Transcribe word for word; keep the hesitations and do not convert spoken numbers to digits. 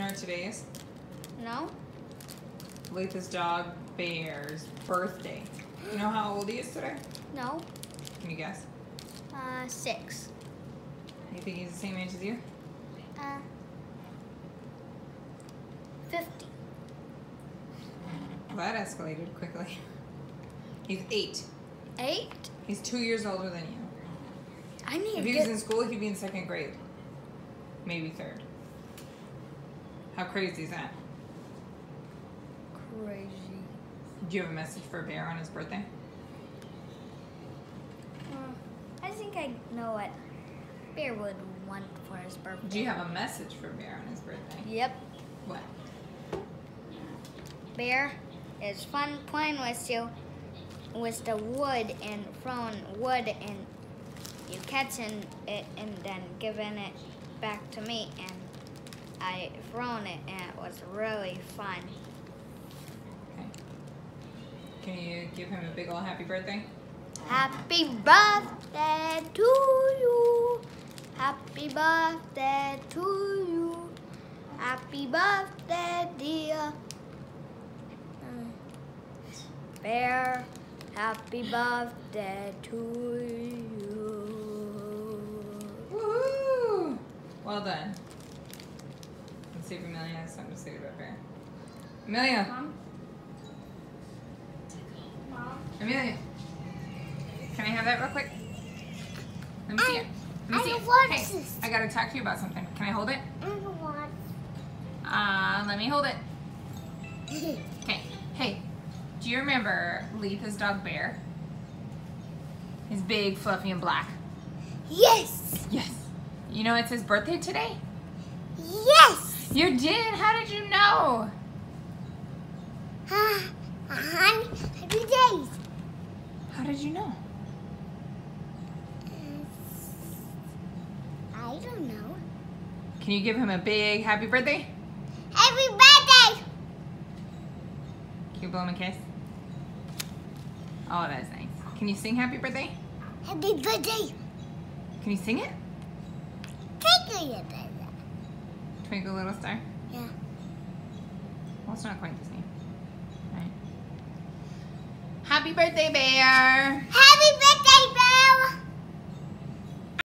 know what today is? No. Letha's dog Bear's birthday. You know how old he is today? No. Can you guess? Uh, six. You think he's the same age as you? Uh, fifty. Well, that escalated quickly. He's eight. Eight? He's two years older than you. I need If to he was get... in school, he'd be in second grade. Maybe third. How crazy is that? Crazy. Do you have a message for Bear on his birthday? Uh, I think I know what Bear would want for his birthday. Do you have a message for Bear on his birthday? Yep. What? Bear, it's fun playing with you with the wood and throwing wood and you catching it and then giving it back to me, and I thrown it and it was really fun. Okay. Can you give him a big old happy birthday? Happy birthday to you. Happy birthday to you. Happy birthday, dear Bear. Happy birthday to you. Woohoo! Well done. Let's see if Amelia has something to say about Bear. Amelia! Mom? Mom? Amelia! Can I have that real quick? Let me see it. Let me I see it. don't want Hey, this. I gotta talk to you about something. Can I hold it? I don't want. Uh, let me hold it. Okay. Hey, do you remember Letha's dog Bear? He's big, fluffy, and black. Yes. Yes. You know it's his birthday today? Yes. You did? How did you know? Uh, a hundred days. How did you know? I don't know. Can you give him a big happy birthday? Happy birthday. Can you blow him a kiss? Oh, that's nice. Can you sing happy birthday? Happy birthday. Can you sing it? Thank you, birthday. Twinkle Little Star? Yeah. Well, it's not quite the same. Right. Happy birthday, Bear! Happy birthday, Belle.